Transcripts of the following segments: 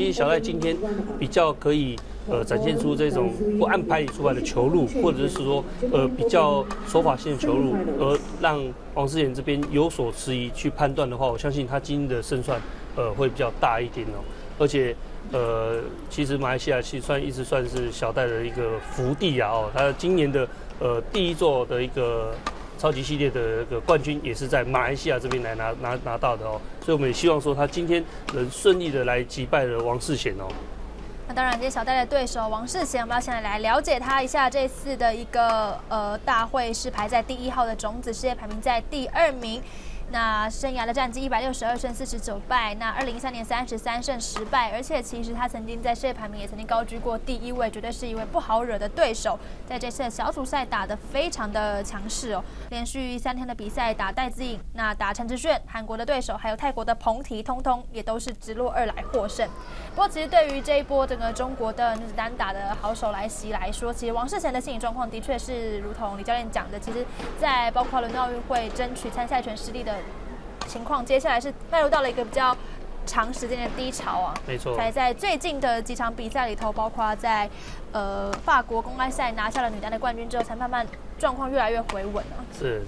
其实小戴今天比较可以展现出这种不按牌理出牌的球路，或者是说比较手法性的球路，而让王世贤这边有所迟疑去判断的话，我相信他今天的胜算会比较大一点哦。而且其实马来西亚一直算是小戴的一个福地啊哦，他今年的第一座的一个超级系列的一个冠军也是在马来西亚这边来拿到的哦，所以我们也希望说他今天能顺利的来击败了王世贤哦。 那当然，今天小戴的对手王世贤，我们要先来了解他一下。这次的一个大会是排在第1号的种子，世界排名在第2名。那生涯的战绩162胜49败，那2013年33胜10败，而且其实他曾经在世界排名也曾经高居过第1位，绝对是一位不好惹的对手。在这次的小组赛打得非常的强势哦，连续3天的比赛打戴资颖，那打陈之炫，韩国的对手还有泰国的彭缇，通通也都是直落2来获胜。不过其实对于这一波整个中国的女子单打的好手来袭来说，其实王世贤的心理状况的确是如同李教练讲的，其实在包括伦敦奥运会争取参赛权失利的情况，接下来是迈入到了一个比较长时间的低潮啊。 没错， 才在最近的几场比赛里头，包括在法国公开赛拿下了女单的冠军之后，才慢慢状况越来越回稳了。 是。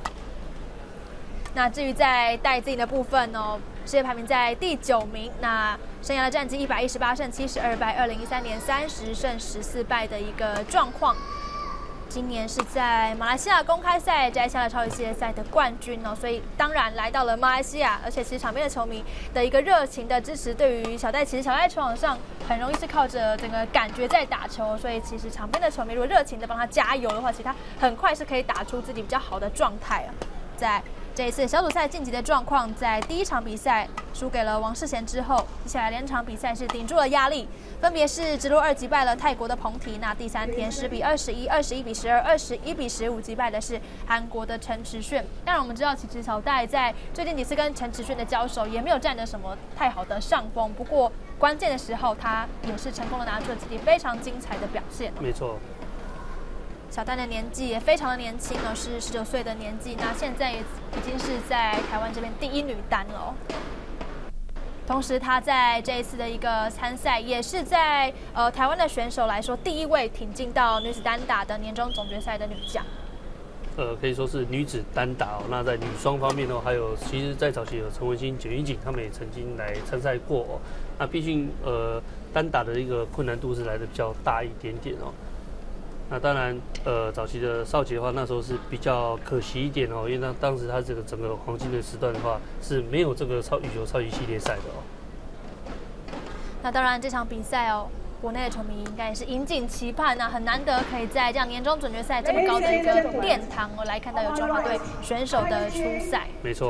那至于在戴资颖的部分哦，世界排名在第9名，那生涯的战绩118胜72败，2013年30胜14败的一个状况。今年是在马来西亚公开赛摘下了超级系列赛的冠军哦，所以当然来到了马来西亚，而且其实场边的球迷的一个热情的支持，对于小戴，其实小戴球场上很容易是靠着整个感觉在打球，所以其实场边的球迷如果热情的帮他加油的话，其实他很快是可以打出自己比较好的状态啊。在这一次小组赛晋级的状况，在第1场比赛输给了王世贤之后，接下来2场比赛是顶住了压力，分别是直落2击败了泰国的彭缇，那第3天10比21、21比12、21比15击败的是韩国的陈池炫。当然我们知道，其实小戴在最近几次跟陈池炫的交手也没有占得什么太好的上风，不过关键的时候他也是成功的拿出了自己非常精彩的表现。 没错。 小戴的年纪也非常的年轻哦，是19岁的年纪，那现在也已经是在台湾这边第1女单了哦。同时，她在这一次的一个参赛，也是在台湾的选手来说第1位挺进到女子单打的年终总决赛的女将。 可以说是女子单打哦。那在女双方面呢，还有其实在早期有陈文心、简云锦他们也曾经来参赛过哦。那毕竟单打的一个困难度是来的比较大一点点哦。那当然，早期的少杰的话，那时候是比较可惜一点哦，因为当时他这个整个黄金的时段的话是没有这个羽球超级系列赛的哦。 那当然，这场比赛哦，国内的球迷应该也是引颈期盼呐，很难得可以在这样年终准决赛这么高的一个殿堂哦，来看到有中华队选手的出赛。 没错。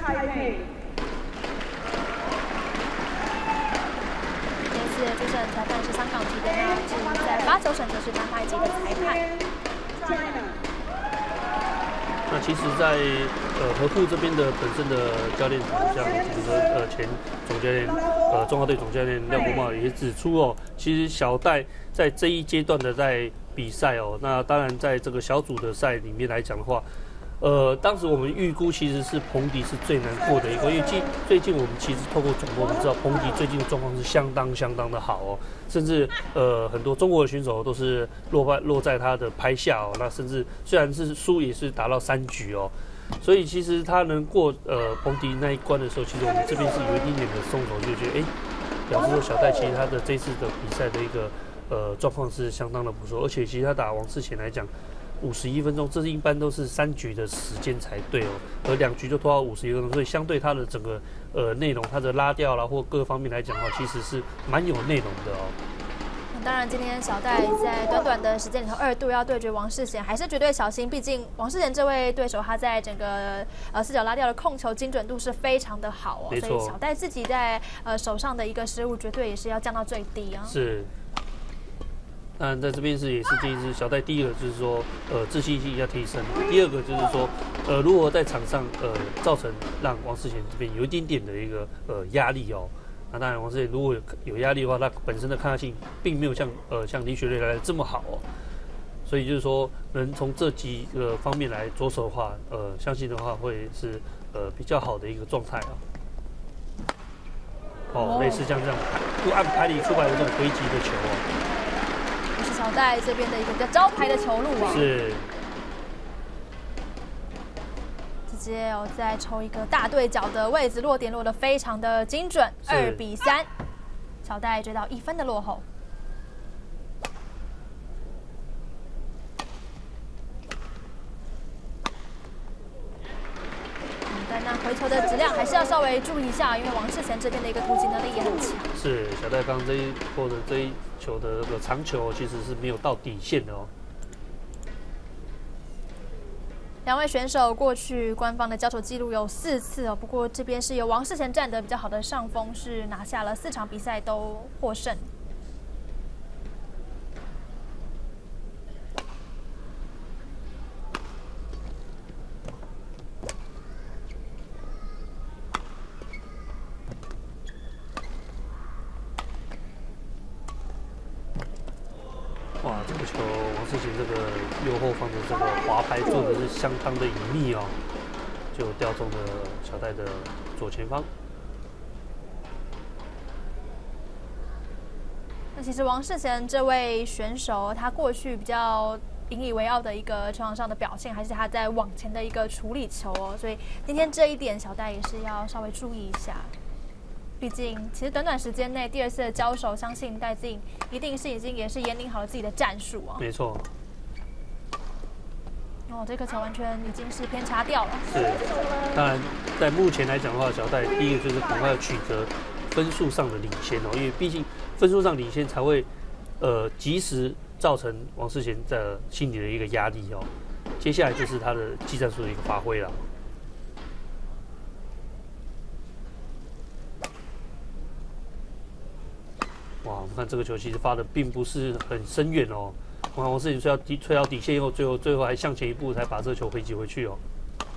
这次主审裁判是香港籍的，那是在8球审球是丹麦籍的裁判。 那其实在，合富这边的本身的教练，像比如说前总教练中华队总教练廖国茂也指出哦，其实小戴在这一阶段的在比赛哦，那当然在这个小组的赛里面来讲的话。当时我们预估其实是彭缇是最难过的一个，因为最近我们其实透过转播，我们知道彭缇最近的状况是相当的好哦，甚至很多中国的选手都是落在他的拍下哦，那甚至虽然是输也是达到3局哦，所以其实他能过彭缇那一关的时候，其实我们这边是有一点点的松口，就觉得表示说小戴其实他的这次的比赛的一个状况是相当的不错，而且其实他打王世贤来讲。51分钟，这是一般都是3局的时间才对哦，而2局就拖到51分钟，所以相对它的整个内容，它的拉调啦或各方面来讲的话，其实是蛮有内容的哦。 当然，今天小戴在短短的时间里头2度要对决王世贤，还是绝对小心，毕竟王世贤这位对手他在整个4角拉调的控球精准度是非常的好哦，所以小戴自己在手上的一个失误绝对也是要降到最低啊。 是。当然，在这边也是建议是小戴，第一个就是说，自信心要提升；第二个就是说，如何在场上造成让王世贤这边有一点点的一个压力哦。那当然，王世贤如果有压力的话，他本身的抗压性并没有像李雪芮来的这么好哦。所以就是说，能从这几个方面来着手的话，相信的话会是比较好的一个状态啊。 类似像这样不按牌理出牌的这种回击的球哦。 这是小戴这边的一个比较招牌的球路啊。 是。 直接再抽一个大对角的位置，落点落得非常的精准，2比3，小戴追到1分的落后。但那回球的质量还是要稍微注意一下，因为王世贤这边的一个突击能力也很强。 是小戴刚这一波的这一球的这个长球，其实是没有到底线的哦。 两位选手过去官方的交手记录有4次哦，不过这边是由王世贤占得比较好的上风，是拿下了4场比赛都获胜。 哇，这个球王世贤这个右后方的这个滑拍做的是相当的隐秘哦，就吊中了小戴的左前方。 那其实王世贤这位选手，他过去比较引以为傲的一个球场上的表现，还是他在往前的一个处理球哦，所以今天这一点小戴也是要稍微注意一下。毕竟，其实短短时间内第2次的交手，相信戴资颖一定是已经也是研拟好了自己的战术啊。 没错。 这颗球完全已经是偏差掉了。 是，当然，在目前来讲的话，小戴第一个就是赶快要取得分数上的领先哦，因为毕竟分数上领先才会及时造成王世贤的心理的一个压力哦。接下来就是他的技战术的一个发挥了。哇，我们看这个球其实发的并不是很深远哦。我看王世贤吹到底线以后，最后还向前一步才把这个球回击回去哦。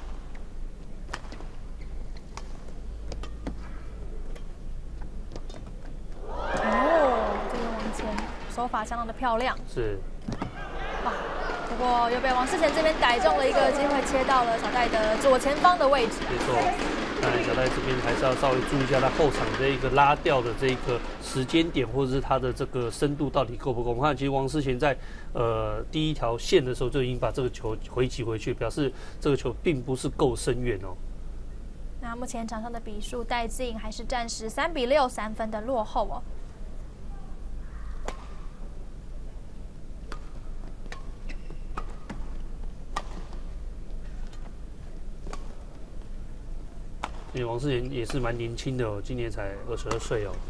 这个往前手法相当的漂亮。 是。 哇，不过又被王世贤这边逮中了一个机会，切到了小戴的左前方的位置。 没错。当然，小戴这边还是要稍微注意一下他后场这一个拉吊的这一个时间点，或者是他的这个深度到底够不够。我们看，其实王世贤在第一条线的时候就已经把这个球回击回去，表示这个球并不是够深远哦。 那目前场上的比数，戴资颖还是暂时3比6，3分的落后哦。 因为王世贤也是蛮年轻的哦，今年才22岁哦。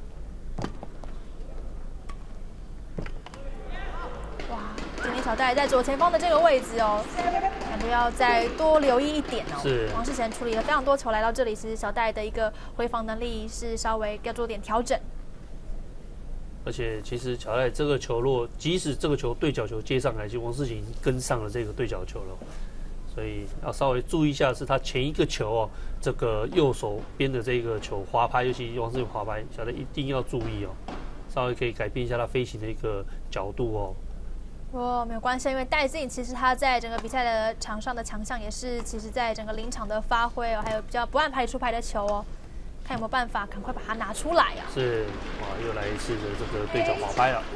哇，今天小戴在左前方的这个位置哦，感觉要再多留意一点哦。 是。 王世贤处理了非常多球来到这里，其实小戴的一个回防能力是稍微要做点调整。 而且其实小戴这个球落，即使这个球对角球接上来，其实王世贤已经跟上了这个对角球了。所以要稍微注意一下，是他前一个球哦，这个右手边的这个球滑拍，尤其王世贤滑拍，小戴一定要注意哦，稍微可以改变一下他飞行的一个角度哦。 没有关系，因为戴资颖其实他在整个比赛的场上的强项也是，其实在整个临场的发挥哦，还有比较不按牌理出牌的球哦，看有没有办法赶快把它拿出来啊。 是，哇，又来一次的这个对角滑拍了。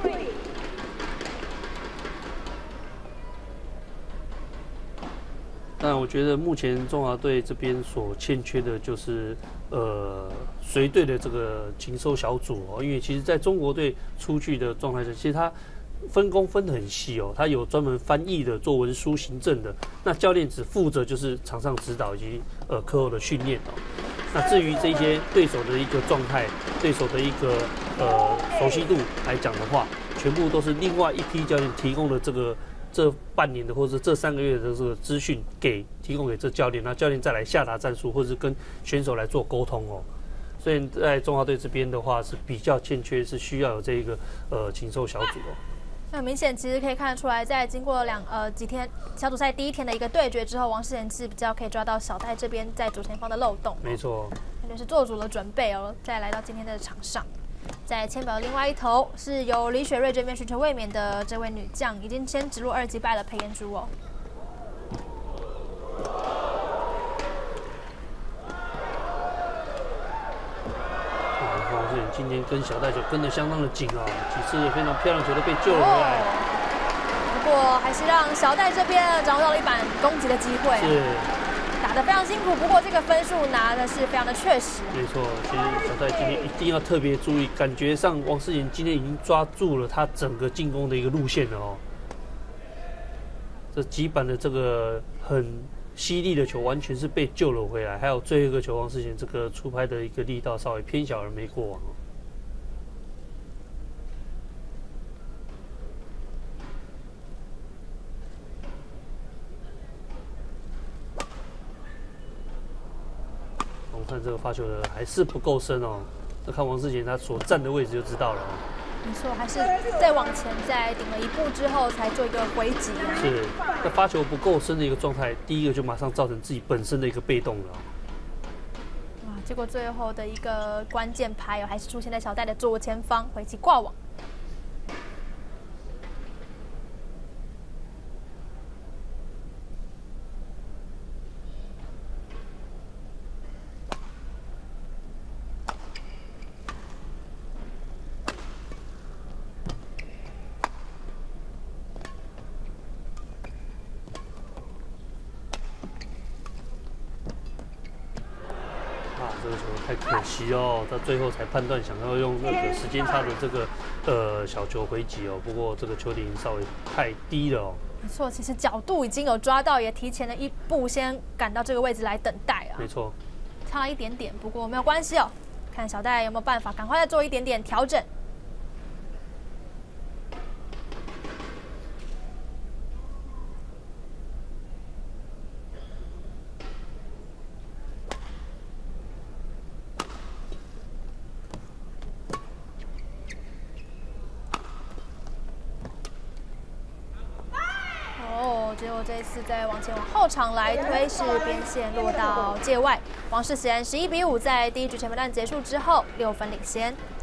但我觉得目前中华队这边所欠缺的就是随队的这个禽兽小组哦，因为其实在中国队出去的状态下，其实他分工分得很细哦，他有专门翻译的、做文书、行政的，那教练只负责就是场上指导以及课后的训练哦。那至于这些对手的一个状态、对手的一个熟悉度来讲的话，全部都是另外一批教练提供的这半年的或者这3个月的这个资讯提供给这教练，那教练再来下达战术，或者是跟选手来做沟通哦。所以在中华队这边的话是比较欠缺，是需要有这一个禽兽小组哦。 那明显其实可以看得出来，在经过几天小组赛第1天的一个对决之后，王世贤是比较可以抓到小戴这边在左前方的漏洞。 没错， 感觉是做足了准备哦，再来到今天的场上。在签表的另外一头是由李雪芮这边寻求卫冕的这位女将，已经先直落2击败了裴妍珠哦。 跟小戴就跟得相当的紧啊，几次非常漂亮球都被救了回来。 不过还是让小戴这边掌握到了一板攻击的机会。 是。 打得非常辛苦，不过这个分数拿的是非常的确实。 没错，其实小戴今天一定要特别注意，感觉上王诗颖今天已经抓住了他整个进攻的一个路线了哦。这几板的这个很犀利的球，完全是被救了回来。还有最后一个球，王诗颖这个出拍的一个力道稍微偏小而没过网哦。看这个发球的还是不够深哦，那看王诗颖他所站的位置就知道了哦。 没错，还是再往前再顶了一步之后才做一个回击啊。 是，那发球不够深的一个状态，第一个就马上造成自己本身的一个被动了。 哇，结果最后的一个关键拍哦，还是出现在小戴的左前方，回击挂网。 这个球太可惜哦，他最后才判断想要用那个时间差的这个小球回击哦，不过这个球点稍微太低了哦。 没错，其实角度已经有抓到，也提前了一步先赶到这个位置来等待啊。 没错， 差了一点点，不过没有关系哦，看小戴有没有办法赶快再做一点点调整。结果这一次再往前往后场来推，是边线落到界外。王世贤11比5，在第一局前半段结束之后6分领先。